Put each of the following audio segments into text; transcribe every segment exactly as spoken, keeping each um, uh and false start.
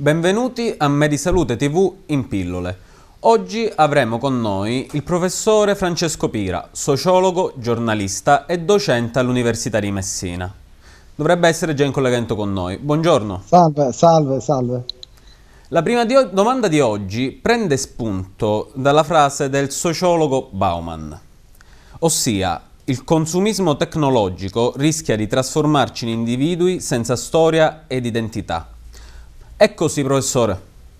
Benvenuti a Medisalute tivù in pillole. Oggi avremo con noi il professore Francesco Pira, sociologo, giornalista e docente all'Università di Messina. Dovrebbe essere già in collegamento con noi. Buongiorno. Salve, salve, salve. La prima di domanda di oggi prende spunto dalla frase del sociologo Bauman, ossia il consumismo tecnologico rischia di trasformarci in individui senza storia ed identità. È così, professore?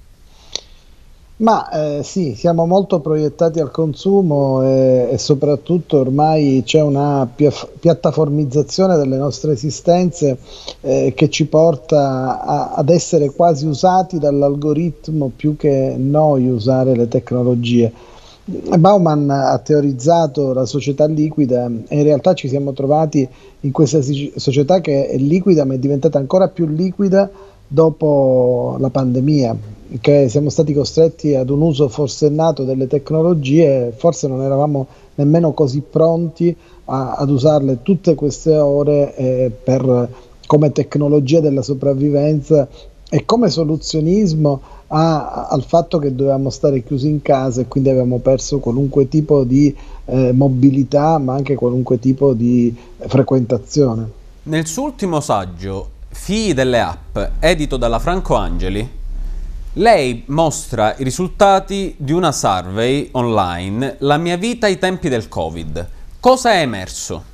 Ma eh, sì, siamo molto proiettati al consumo e, e soprattutto ormai c'è una pia piattaformizzazione delle nostre esistenze eh, che ci porta a, ad essere quasi usati dall'algoritmo più che noi usare le tecnologie. Bauman ha teorizzato la società liquida e in realtà ci siamo trovati in questa società che è liquida ma è diventata ancora più liquida dopo la pandemia, che siamo stati costretti ad un uso forsennato delle tecnologie, forse non eravamo nemmeno così pronti a, ad usarle tutte queste ore eh, per, come tecnologia della sopravvivenza e come soluzionismo a, al fatto che dovevamo stare chiusi in casa e quindi avevamo perso qualunque tipo di eh, mobilità ma anche qualunque tipo di frequentazione. Nel suo ultimo saggio, Figli delle app, edito dalla Franco Angeli, lei mostra i risultati di una survey online, La mia vita ai tempi del Covid. Cosa è emerso?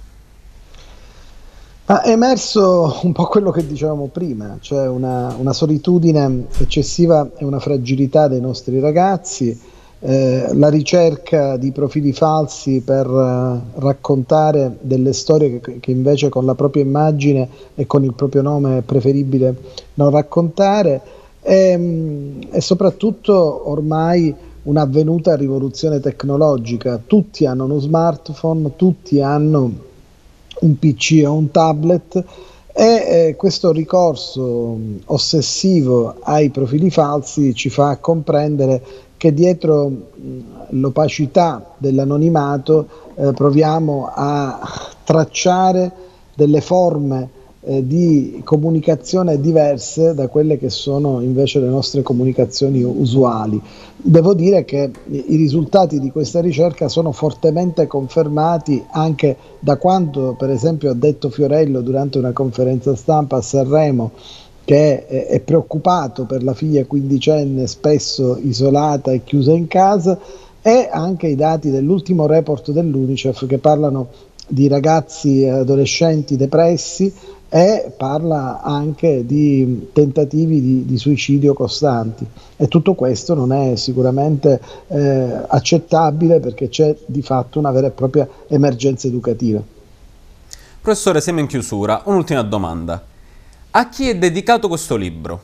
Ma è emerso un po' quello che dicevamo prima, cioè una, una solitudine eccessiva e una fragilità dei nostri ragazzi, eh, la ricerca di profili falsi per eh, raccontare delle storie che, che invece con la propria immagine e con il proprio nome è preferibile non raccontare e, e soprattutto ormai un'avvenuta rivoluzione tecnologica. Tutti hanno uno smartphone, tutti hanno un P C o un tablet e eh, questo ricorso ossessivo ai profili falsi ci fa comprendere che dietro l'opacità dell'anonimato eh, proviamo a tracciare delle forme eh, di comunicazione diverse da quelle che sono invece le nostre comunicazioni usuali. Devo dire che i risultati di questa ricerca sono fortemente confermati anche da quanto per esempio ha detto Fiorello durante una conferenza stampa a Sanremo, che è, è preoccupato per la figlia quindicenne spesso isolata e chiusa in casa, e anche i dati dell'ultimo report dell'UNICEF che parlano di ragazzi e adolescenti depressi e parla anche di tentativi di, di suicidio costanti, e tutto questo non è sicuramente eh, accettabile perché c'è di fatto una vera e propria emergenza educativa. Professore, siamo in chiusura. Un'ultima domanda. A chi è dedicato questo libro?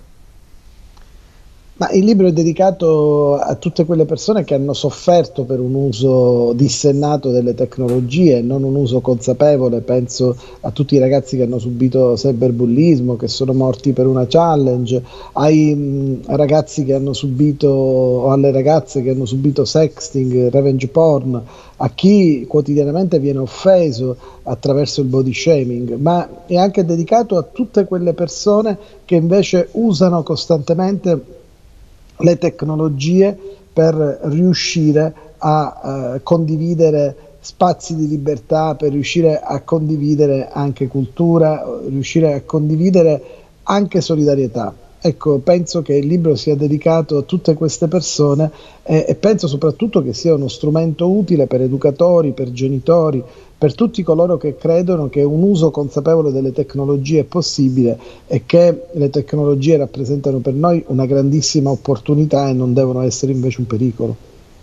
Ma il libro è dedicato a tutte quelle persone che hanno sofferto per un uso dissennato delle tecnologie, non un uso consapevole. Penso a tutti i ragazzi che hanno subito cyberbullismo, che sono morti per una challenge, ai mh, ragazzi che hanno subito, o alle ragazze che hanno subito sexting, revenge porn, a chi quotidianamente viene offeso attraverso il body shaming, ma è anche dedicato a tutte quelle persone che invece usano costantemente le tecnologie per riuscire a eh, condividere spazi di libertà, per riuscire a condividere anche cultura, riuscire a condividere anche solidarietà. Ecco, penso che il libro sia dedicato a tutte queste persone e, e penso soprattutto che sia uno strumento utile per educatori, per genitori, per tutti coloro che credono che un uso consapevole delle tecnologie è possibile e che le tecnologie rappresentano per noi una grandissima opportunità e non devono essere invece un pericolo.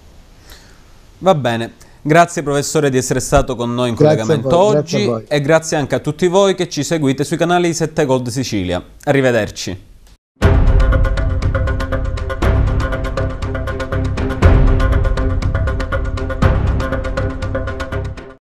Va bene. Grazie professore di essere stato con noi in Grazie collegamento a voi, oggi grazie a voi. e grazie anche a tutti voi che ci seguite sui canali sette Gold Sicilia. Arrivederci.